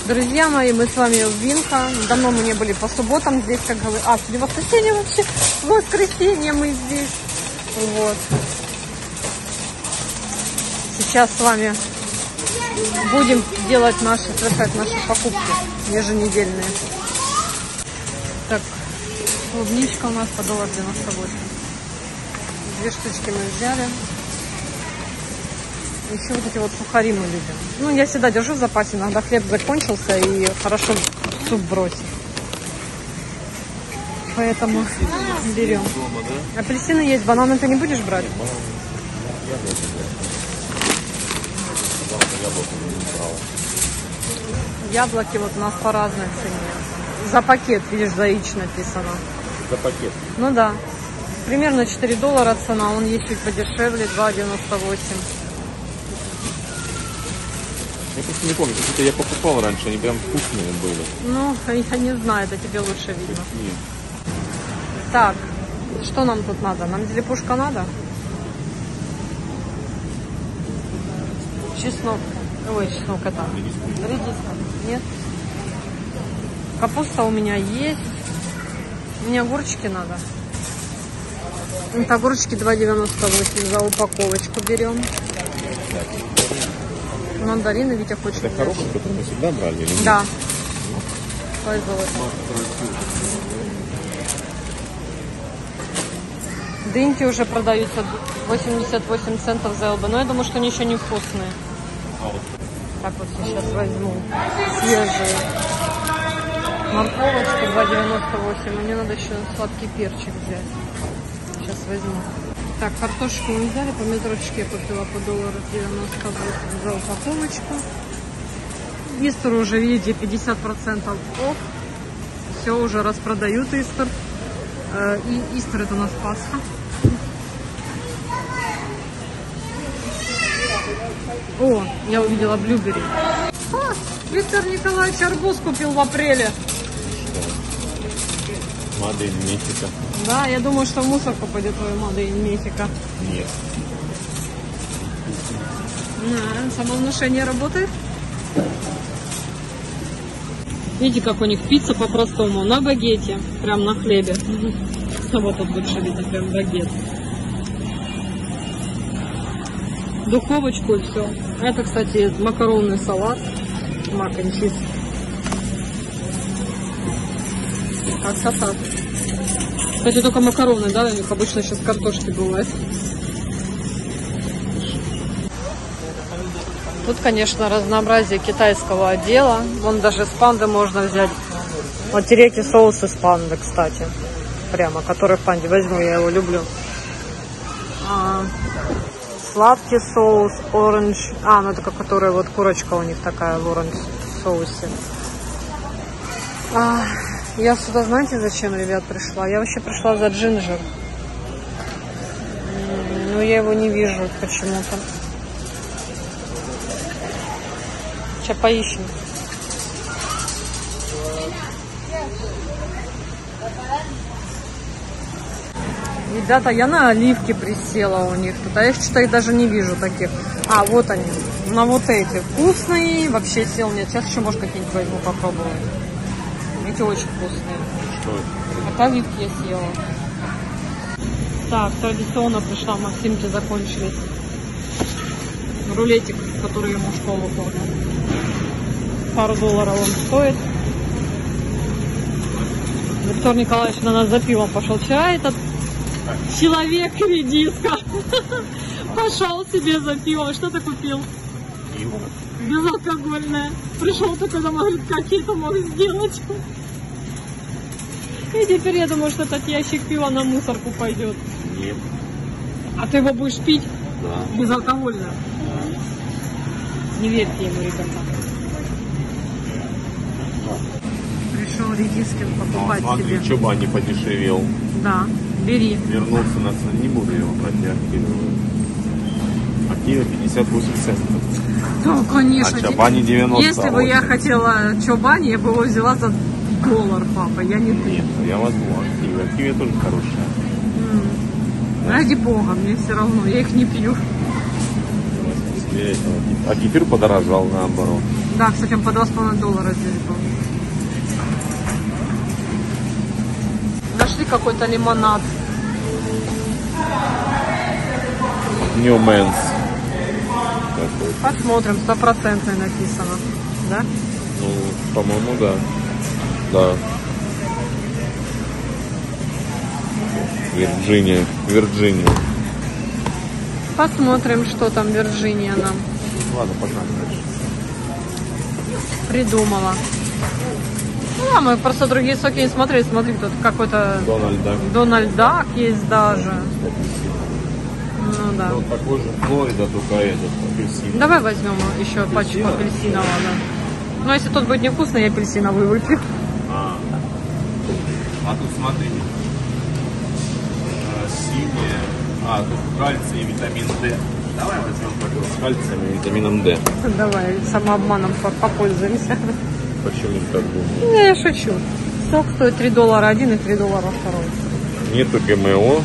Друзья мои, мы с вами в Винко. Давно мы не были по субботам здесь, как говорят. А, сегодня воскресенье вообще. В воскресенье мы здесь. Вот. Сейчас с вами будем совершать наши покупки еженедельные. Так, клубничка у нас по $1.98. 2 штучки мы взяли. Еще вот эти вот сухари мы любим. Ну, я всегда держу в запасе. Иногда хлеб закончился и хорошо в суп бросить. Поэтому берем. Апельсины есть. Бананы ты не будешь брать? Яблоки вот у нас по разной цене. За пакет, видишь, за ич написано. За пакет? Ну да. Примерно $4 цена. Он есть чуть подешевле, $2.98. Я просто не помню, какие-то я покупал раньше, они прям вкусные были. Ну, я не знаю, это тебе лучше видно. Нет. Так, что нам тут надо? Нам зелепушка надо? Чеснок. Ой, чеснок это. Редиска. Нет? Капуста у меня есть. Мне огурчики надо. Это огурчики $2.98 за упаковочку берем. Мандарины Витя хочет. Это коробка, которую мы всегда брали? Или нет? Да. Дыньки уже продаются 88 центов за ЛБ. Но я думаю, что они еще не вкусные. Так вот сейчас возьму свежие. Морковочка $2.98. Мне надо еще сладкий перчик взять. Сейчас возьму. Так, картошку мы взяли, помидорчики я купила по $1.98 за упаковочку. Истер уже, видите, 50% офф. Все, уже распродают Истер. И Истер это у нас Пасха. О, я увидела блюбери. Виктор Николаевич арбуз купил в апреле. Made in Mexico. Да, я думаю, что в мусорку пойдет твой Made in Mexico. Нет. Самовнушение работает. Видите, как у них пицца по-простому. На багете. Прям на хлебе. Вот тут лучше видно, прям багет. Духовочку и все. Это, кстати, макаронный салат. Мак н чиз. Красота. Кстати, только макароны, да? У них обычно сейчас картошки бывает. Тут, конечно, разнообразие китайского отдела. Вон даже с панды можно взять. Вот тереки соусы с панды, кстати. Прямо, который в панде. Возьму, я его люблю. Сладкий соус, оранж. Ну это которая вот курочка у них такая в оранж соусе. Я сюда, знаете, зачем, ребят, пришла? Я вообще пришла за джинджер. Но я его не вижу почему-то. Сейчас поищем. Ребята, я на оливки присела у них тут. А я что-то их даже не вижу таких. Вот они. На вот эти. Вкусные. Вообще сил нет. Сейчас еще, может, какие-нибудь возьму, попробую. Эти очень вкусные. Что это? Это оливки я съела. Так, традиционно пришла. Максимки закончились. Рулетик, который ему в школу ходит. Пару $1 он стоит. Виктор Николаевич на нас за пивом пошел. Вчера этот человек-редиска пошел себе за пивом. Что ты купил? Пиво. Безалкогольное. Пришел такой домой, говорит, как я это мог сделать? И теперь я думаю, что этот ящик пива на мусорку пойдет. Нет. А ты его будешь пить? Да. Безалкогольное? Да. Не верьте ему, ребята. Пришел Редискин покупать Смотри, себе. чоба не подешевел. Да, бери. Вернулся на цену. Не буду его брать, я активирую. Актива 58 центов. Да, конечно. А чобани 90. Если бы я хотела чобани, я бы его взяла за $1, папа. Я не ты. Нет, я возьму активы. Активы тоже хорошие. Ради бога, мне все равно. Я их не пью. А кефир подорожал наоборот. Да, кстати, он по $2,5 здесь был. Нашли какой-то лимонад. Newman's. Посмотрим, 100% написано. Да? Ну, по-моему, да. Да. Вирджиния. Посмотрим, что там Вирджиния нам Ладно, пока дальше. придумала. Ну, а мы просто другие соки не смотрели. Смотри, тут какой-то Дональд Дак есть даже. Ну да. Вот такой же Флорида, только этот апельсин. Давай возьмем еще пачку апельсинового. Да. Но если тот будет невкусный, я апельсиновый выпью. А тут смотри. Синее. Тут кальций и витамин D. Давай возьмем пакет с кальцием и витамином D. Давай самообманом попользуемся. Почему так думаю? Не, я шучу. Сок стоит $3 один и $3 второй. Нету ГМО.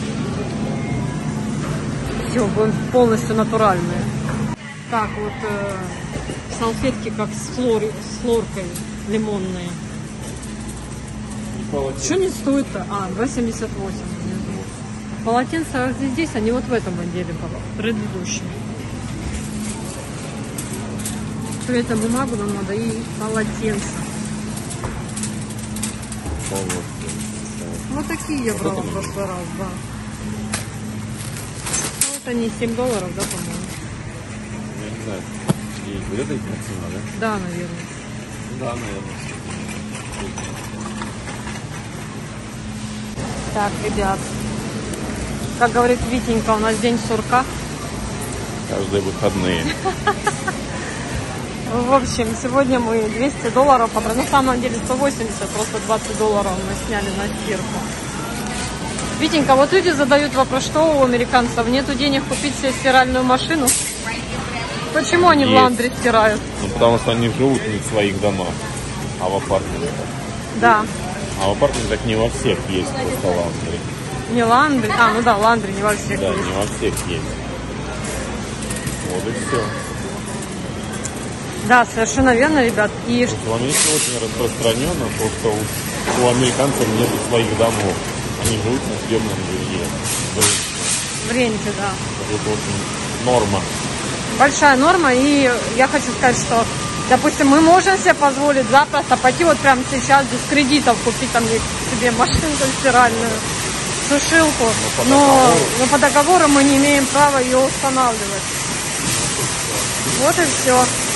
Все, будем полностью натуральные. Так, вот салфетки как с флоркой лимонные. Что не стоит-то? А, $2,78. Полотенца здесь, они вот в этом отделе, в предыдущем. Бумагу нам надо и полотенца. Вот такие я брала в прошлый раз, да. Ну, это не $7, да, по-моему? Я не знаю. И вот это цена, да? Да, наверное. Да, наверное. Так, ребят. Как говорит Витенька, у нас день сурка. Каждые выходные. В общем, сегодня мы $200 потратили. На самом деле 180, просто $20 мы сняли на стирку. Витенька, вот люди задают вопрос, что у американцев нету денег купить себе стиральную машину? Почему они в ландри стирают? Ну, потому что они живут не в своих домах, а в апартаментах. Да. А в апартаментах не во всех есть просто ландри. Не ландри? А, ну да, ландри не во всех Да, есть. не во всех есть. Вот и все. Да, совершенно верно, ребят. И В Америке очень распространено то, что у американцев нет своих домов. Они живут на съемном жилье. в ренте, да. Это очень норма. Большая норма, и я хочу сказать, что, допустим, мы можем себе позволить запросто пойти вот прямо сейчас без кредитов купить там себе машинку стиральную, сушилку, но по договору мы не имеем права ее устанавливать. Вот и все.